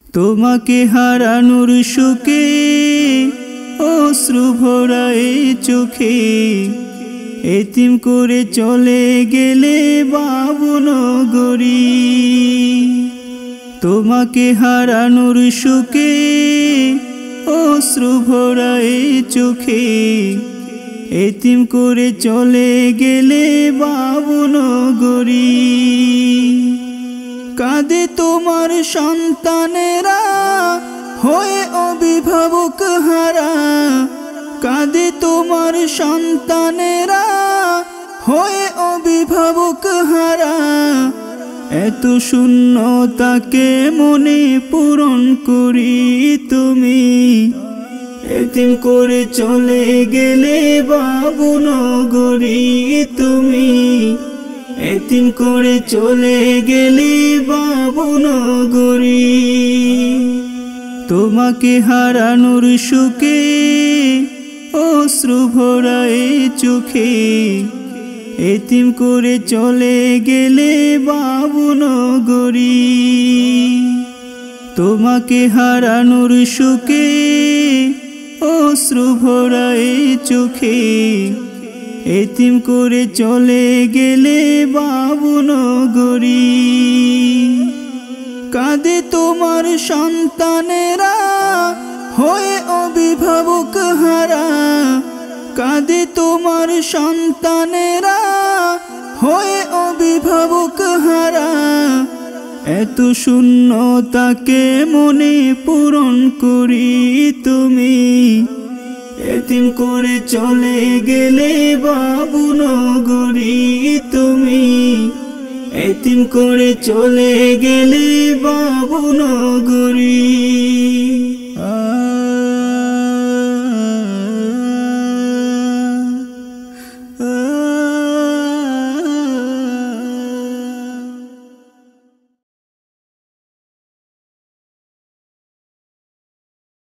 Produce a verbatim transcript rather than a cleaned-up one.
তোমাকে হারানোর শোকে অশ্রু ভরা এই চোখে এতিম করে চলে গেলে বাবুনগরী। তোমাকে হারানোর শোকে অশ্রু ভরা এই চোখে এতিম করে চলে গেলে বাবুনগরী। কাঁদে তোমার সন্তানেরা হয়ে অভিভাবক হারা, কাঁদে তোমার সন্তানেরা হয়ে অভিভাবক হারা। এত শূন্যতাকে মনে পূরণ করি তুমি এতিম করে চলে গেলে বাবুনগরী। তুমি এতিম করে চলে গেলে বাবুনগরী। তোমাকে হারানোর শোকে অশ্রু ভরা এই চোখে এতিম করে চলে গেলে বাবুনগরী। তোমাকে হারানোর শোকে অশ্রু ভরা এই চোখে এতিম করে চলে গেলে বাবুনগরী। কাঁদে তোমার সন্তানেরা হয়ে অভিভাবক হারা, কাঁদে তোমার সন্তানেরা হয়ে অভিভাবক হারা। এত শূন্যতাকে মনে পূরণ করি তুমি এতিম করে চলে গেলে বাবুনগরী। তুমি এতিম করে চলে গেলে বাবুনগরী।